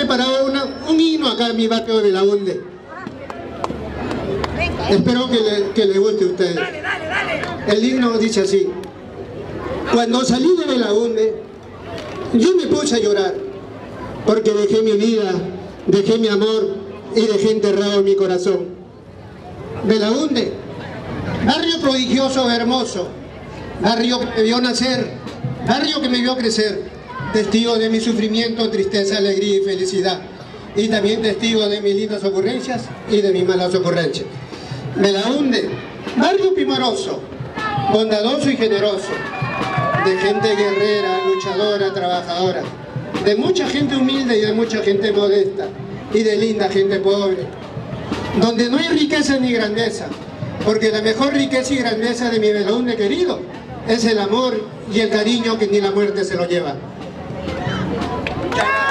preparado un himno acá en mi barrio de Belaúnde. Espero que le guste a ustedes. El himno dice así: cuando salí de Belaúnde, yo me puse a llorar, porque dejé mi vida, dejé mi amor y dejé enterrado mi corazón. Belaúnde, barrio prodigioso, hermoso, barrio que me vio nacer, barrio que me vio crecer, testigo de mi sufrimiento, tristeza, alegría y felicidad, y también testigo de mis lindas ocurrencias y de mis malas ocurrencias. Belaúnde, barrio primoroso, bondadoso y generoso, de gente guerrera, luchadora, trabajadora, de mucha gente humilde y de mucha gente modesta, y de linda gente pobre, donde no hay riqueza ni grandeza, porque la mejor riqueza y grandeza de mi Belaúnde querido es el amor y el cariño que ni la muerte se lo lleva.